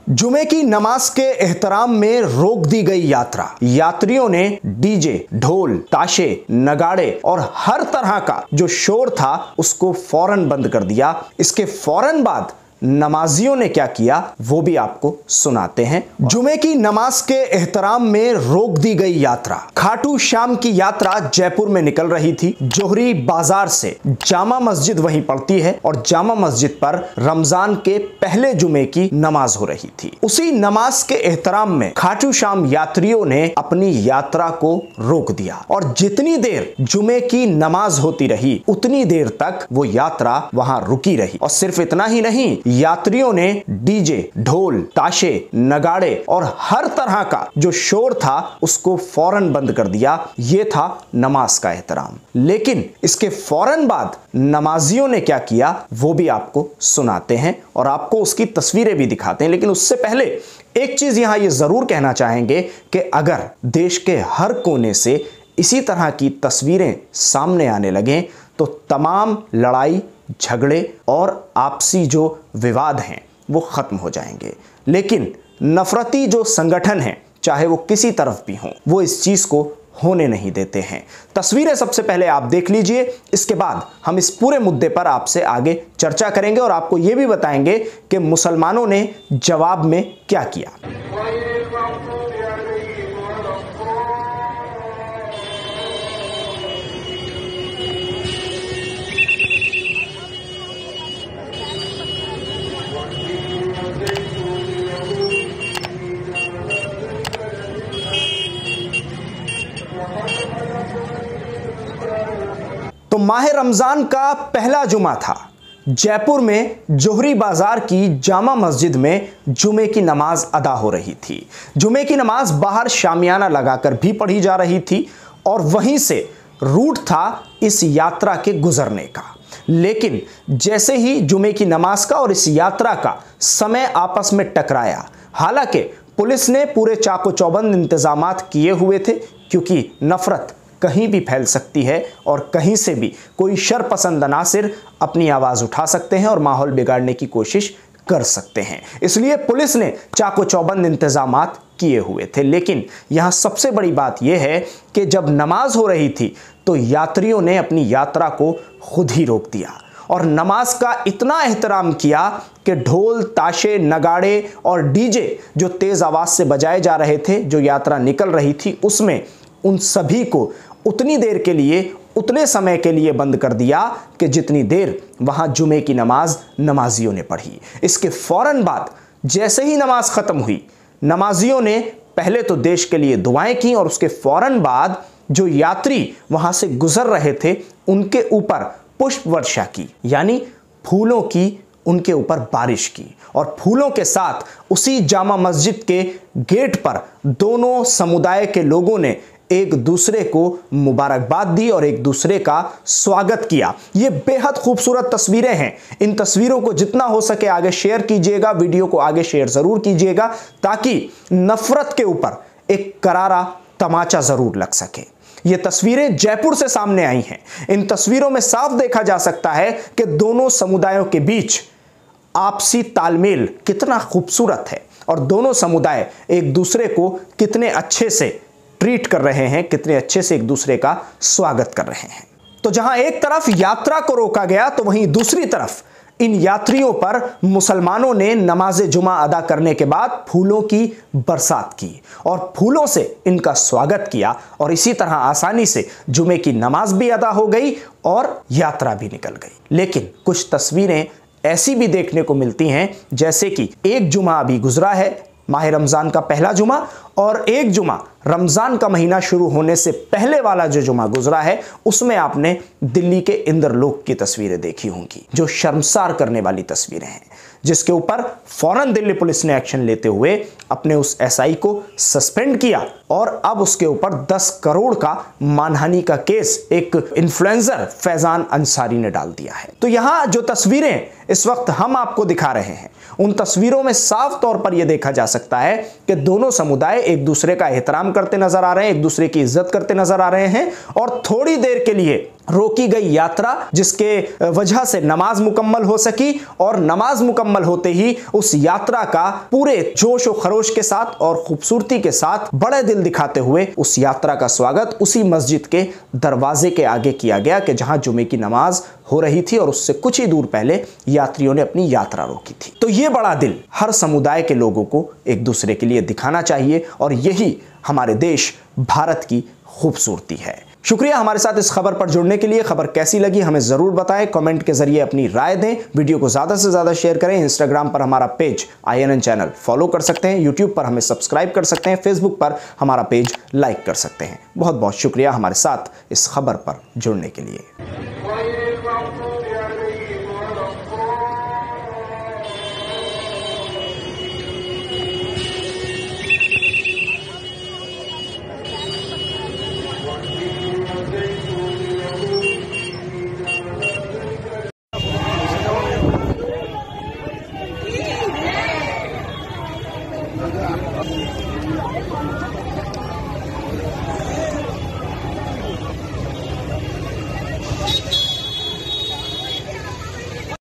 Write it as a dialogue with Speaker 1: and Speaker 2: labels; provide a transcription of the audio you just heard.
Speaker 1: जुमे की नमाज के एहतराम में रोक दी गई यात्रा। यात्रियों ने डीजे, ढोल, ताशे, नगाड़े और हर तरह का जो शोर था उसको फौरन बंद कर दिया। इसके फौरन बाद नमाजियों ने क्या किया वो भी आपको सुनाते हैं। जुमे की नमाज के एहतराम में रोक दी गई यात्रा। खाटू श्याम की यात्रा जयपुर में निकल रही थी। जोहरी बाजार से जामा मस्जिद वहीं पड़ती है और जामा मस्जिद पर रमजान के पहले जुमे की नमाज हो रही थी। उसी नमाज के एहतराम में खाटू श्याम यात्रियों ने अपनी यात्रा को रोक दिया और जितनी देर जुमे की नमाज होती रही उतनी देर तक वो यात्रा वहां रुकी रही। और सिर्फ इतना ही नहीं, यात्रियों ने डीजे, ढोल, ताशे, नगाड़े और हर तरह का जो शोर था उसको फौरन बंद कर दिया। यह था नमाज का एहतराम। लेकिन इसके फौरन बाद नमाजियों ने क्या किया वो भी आपको सुनाते हैं और आपको उसकी तस्वीरें भी दिखाते हैं। लेकिन उससे पहले एक चीज यहां ये जरूर कहना चाहेंगे कि अगर देश के हर कोने से इसी तरह की तस्वीरें सामने आने लगें तो तमाम लड़ाई, झगड़े और आपसी जो विवाद हैं वो खत्म हो जाएंगे। लेकिन नफरती जो संगठन हैं, चाहे वो किसी तरफ भी हों, वो इस चीज को होने नहीं देते हैं। तस्वीरें सबसे पहले आप देख लीजिए, इसके बाद हम इस पूरे मुद्दे पर आपसे आगे चर्चा करेंगे और आपको यह भी बताएंगे कि मुसलमानों ने जवाब में क्या किया। तो माह रमजान का पहला जुमा था। जयपुर में जोहरी बाजार की जामा मस्जिद में जुमे की नमाज अदा हो रही थी। जुमे की नमाज बाहर शामियाना लगाकर भी पढ़ी जा रही थी और वहीं से रूट था इस यात्रा के गुजरने का। लेकिन जैसे ही जुमे की नमाज का और इस यात्रा का समय आपस में टकराया, हालांकि पुलिस ने पूरे चाको चौबंद इंतजामात किए हुए थे, क्योंकि नफरत कहीं भी फैल सकती है और कहीं से भी कोई शरपसंद अनासिर अपनी आवाज उठा सकते हैं और माहौल बिगाड़ने की कोशिश कर सकते हैं। इसलिए पुलिस ने चाको चौबंद इंतजामात किए हुए थे। लेकिन यहां सबसे बड़ी बात यह है कि जब नमाज हो रही थी तो यात्रियों ने अपनी यात्रा को खुद ही रोक दिया और नमाज का इतना एहतराम किया कि ढोल, ताशे, नगाड़े और डीजे जो तेज आवाज से बजाए जा रहे थे, जो यात्रा निकल रही थी, उसमें उन सभी को उतनी देर के लिए, उतने समय के लिए बंद कर दिया कि जितनी देर वहां जुमे की नमाज नमाजियों ने पढ़ी। इसके फौरन बाद जैसे ही नमाज खत्म हुई, नमाजियों ने पहले तो देश के लिए दुआएं की और उसके फौरन बाद जो यात्री वहां से गुजर रहे थे उनके ऊपर पुष्प वर्षा की, यानी फूलों की उनके ऊपर बारिश की। और फूलों के साथ उसी जामा मस्जिद के गेट पर दोनों समुदाय के लोगों ने एक दूसरे को मुबारकबाद दी और एक दूसरे का स्वागत किया। ये बेहद खूबसूरत तस्वीरें हैं। इन तस्वीरों को जितना हो सके आगे शेयर कीजिएगा, वीडियो को आगे शेयर जरूर कीजिएगा, ताकि नफरत के ऊपर एक करारा तमाचा जरूर लग सके। ये तस्वीरें जयपुर से सामने आई हैं। इन तस्वीरों में साफ देखा जा सकता है कि दोनों समुदायों के बीच आपसी तालमेल कितना खूबसूरत है और दोनों समुदाय एक दूसरे को कितने अच्छे से ट्रीट कर रहे हैं, कितने अच्छे से एक दूसरे का स्वागत कर रहे हैं। तो जहां एक तरफ यात्रा को रोका गया तो वहीं दूसरी तरफ इन यात्रियों पर मुसलमानों ने नमाज जुमा अदा करने के बाद फूलों की बरसात की और फूलों से इनका स्वागत किया और इसी तरह आसानी से जुमे की नमाज भी अदा हो गई और यात्रा भी निकल गई। लेकिन कुछ तस्वीरें ऐसी भी देखने को मिलती हैं, जैसे कि एक जुमा अभी गुजरा है, माह रमजान का पहला जुमा, और एक जुमा रमजान का महीना शुरू होने से पहले वाला जो जुमा गुजरा है उसमें आपने दिल्ली के इंद्रलोक की तस्वीरें देखी होंगी, जो शर्मसार करने वाली तस्वीरें हैं, जिसके ऊपर फौरन दिल्ली पुलिस ने एक्शन लेते हुए अपने उस एसआई को सस्पेंड किया और अब उसके ऊपर 10 करोड़ का मानहानि का केस एक इन्फ्लुएंसर फैजान अंसारी ने डाल दिया है। तो यहां जो तस्वीरें इस वक्त हम आपको दिखा रहे हैं, उन तस्वीरों में साफ तौर पर यह देखा जा सकता है कि दोनों समुदाय एक दूसरे का एहतराम करते नजर आ रहे हैं, एक दूसरे की इज्जत करते नजर आ रहे हैं और थोड़ी देर के लिए रोकी गई यात्रा, जिसके वजह से नमाज मुकम्मल हो सकी और नमाज मुकम्मल होते ही उस यात्रा का पूरे जोश और खरोश के साथ और खूबसूरती के साथ बड़े दिल दिखाते हुए उस यात्रा का स्वागत उसी मस्जिद के दरवाजे के आगे किया गया कि जहां जुमे की नमाज हो रही थी और उससे कुछ ही दूर पहले यात्रियों ने अपनी यात्रा रोकी थी। तो ये बड़ा दिल हर समुदाय के लोगों को एक दूसरे के लिए दिखाना चाहिए और यही हमारे देश भारत की खूबसूरती है। शुक्रिया हमारे साथ इस खबर पर जुड़ने के लिए। खबर कैसी लगी हमें जरूर बताएं, कमेंट के जरिए अपनी राय दें, वीडियो को ज्यादा से ज्यादा शेयर करें। इंस्टाग्राम पर हमारा पेज INN चैनल फॉलो कर सकते हैं, यूट्यूब पर हमें सब्सक्राइब कर सकते हैं, फेसबुक पर हमारा पेज लाइक कर सकते हैं। बहुत बहुत शुक्रिया हमारे साथ इस खबर पर जुड़ने के लिए।